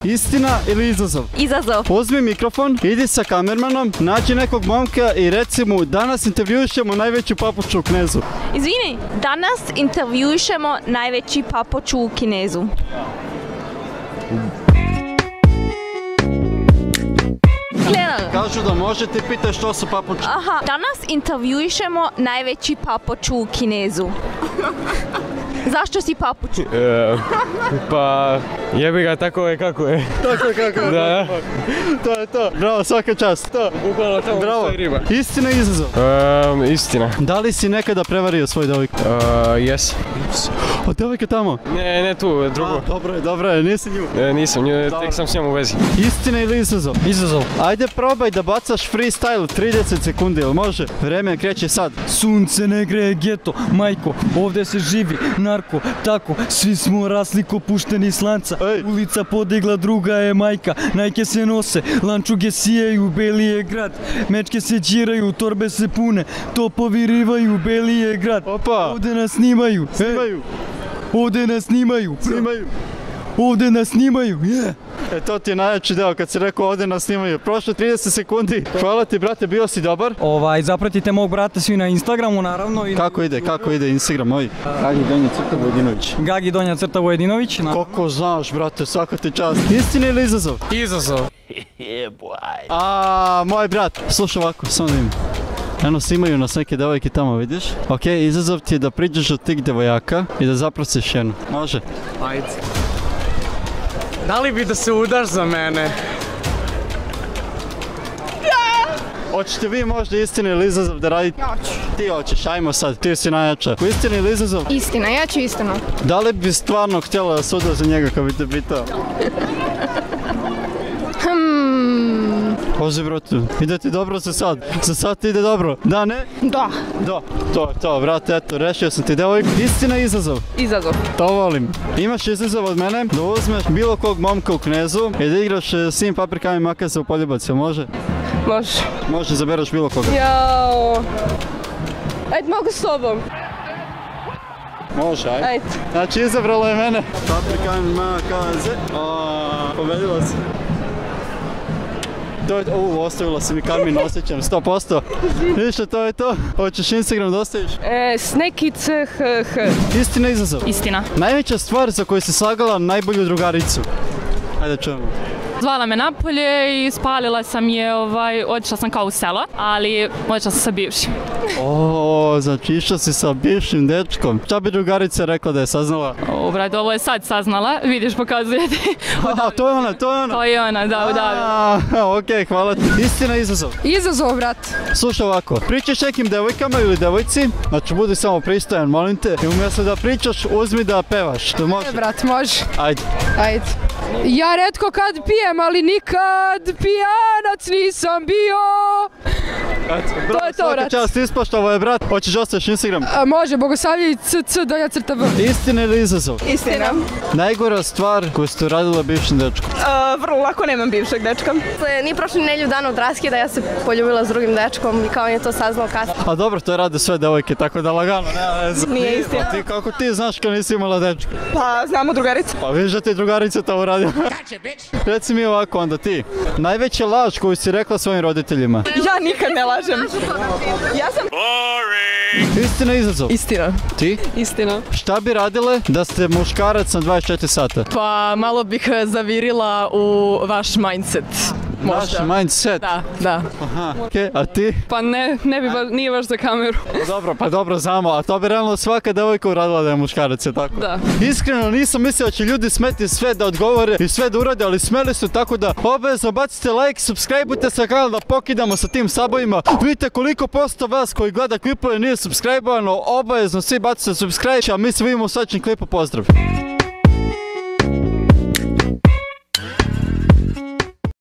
Istina ili izazov? Izazov. Uzmi mikrofon, idi sa kamermanom, nađi nekog momka i reci mu danas intervjušemo najveću papuču u Knezu. Izvini, danas intervjušemo najveći papuču u Kinezu. Kažu da može, ti pitaj što su papuče. Aha, danas intervjušemo najveći papuču u Kinezu. Zašto si papuč? Pa, jebi ga, tako je kako je. Tako je kako je. Da. To je to. Bravo, svaka čast. To. Bukvalno tamo stoji riba. Istina i izazov. Istina. Da li si nekada prevario svoj devojku? Jes. O, devojka tamo? Ne tu, drugo. Dobro je, nisi nju. Nisam, tek sam s njom u vezi. Istina ili izazov? Izazov. Ajde probaj da bacaš freestyle 30 sekundi, jel može? Vreme kreće sad. Sunce ne greje geto, majko, ovdje se živi, narko, tako, svi smo rasli ko pušteni s lanca. Ulica podigla, druga je majka, najke se nose, lančuge sijaju, beli je grad, mečke se điraju, torbe se pune, topovi rivaju, beli je grad. Opa! Ovdje nas snimaju. Ovdje nas snimaju. Ovdje nas snimaju, To ti je najjači deo kad si rekao ovdje nas snimaju. Prošlo 30 sekundi. Hvala ti, brate, bio si dobar. Zapratite mog brata svi na Instagramu, naravno. Kako ide Instagram moj? Gagi_Vojinović. Gagi_Vojinović. Koliko znaš, brate, svaka ti čast. Istina ili izazov? Izazov. Moj brat. Slušaj ovako, samo da im. Eno, snimaju nas neke devojke tamo, vidiš? Ok, izazov ti je da priđeš od tih devojaka i da zaprosiš jednu. Može? Ajde. Da li bi da se udaš za mene? Hoćete vi možda istina ili izazov da radite? Ja ću. Ti hoćeš, ajmo sad, ti si najjača. Istina ili izazov? Istina, ja ću istinu. Da li bi stvarno htjela da se udaš za njega kad bi te pitao? Bože, bratu, ide ti dobro za sad. Za sad ti ide dobro. Da, ne? Da. Da. To, brate, eto, rešio sam ti devojku. Istina i izazov? Izazov. To volim. Imaš izazov od mene da uzmeš bilo kog momka u Knezu i da igraš s njim paprikama i makaza u Poljubac, jel može? Može. Može, zaberaš bilo koga. Jao. Ajde, mogu s tobom. Može, ajde. Znači, izabrala je mene. Paprikama i makaze. Pobedila si. Ostavila si mi kamin, osjećam, 100%. Vidiš, to je to. Hoćeš Instagram da ostaviš? Snekice, Istina, izazov? Istina. Najveća stvar za koju si slagala najbolju drugaricu? Ajde, čujemo. Zvala me napolje i spalila sam je, otišla sam kao u selo, ali otišla sam sa bivšim. Znači išla si sa bivšim dečkom. Šta bi drugarica rekla da je saznala? Brate, ovo je sad saznala, vidiš, pokazuje ti. To je ona. To je ona, da. Ok, hvala ti. Istina, izazov? Izazov, brat. Slušaj ovako, pričaš nekim devojkama ili devojci, znači budi samo pristojan, molim te, i umjesto da pričaš, uzmi da pevaš. To može? Brat, može. Ajde. Ja retko kad pijem, ali nikad pijanac nisam bio. To je to, brat. Svaka čast, ispoštovo je, brat. Hoćeš ostaviš Instagram? Može, Bogosavljević CC_V. Istina ili izazov? Istina. Najgora stvar koju ste uradila bivšim dečkom? Vrlo lako nemam bivšeg dečka. Nije prošlo ni nedelju dana od raskida, ja se poljubila s drugim dečkom i kao on je to saznao kasnije. A dobro, to rade sve devojke, tako da lagano, nema veze. Nije istina. Kako ti znaš kad nisi imala dečka? Pa, znamo drugaricu. Pa vidiš da ti drugarica to uradila. Reci mi ovako onda ti. Najveća laž koju si rekla svojim roditeljima? Ja nikad ne lažem. Ja sam... Istina, izazov? Istina. Ti? Istina. Šta bi radile da ste muškarac na 24 sata? Pa malo bih zavirila u vaš mindset. Naš mindset? Da. Aha, okej, a ti? Pa nije baš za kameru. Pa dobro, znamo, a to bi realno svaka devojka uradila da je muškarac, je tako? Da. Iskreno nisam mislio da će ljudi smeti sve da odgovore i sve da urade, ali smeli su, tako da obavezno bacite like, subscribeujte se kanal da pokidamo sa tim sabovima. Vidite koliko posto vas koji gleda klipove nije subscribeovano, obavezno svi bacite subscribe, a mi se vidimo u sljedećem klipu, pozdrav!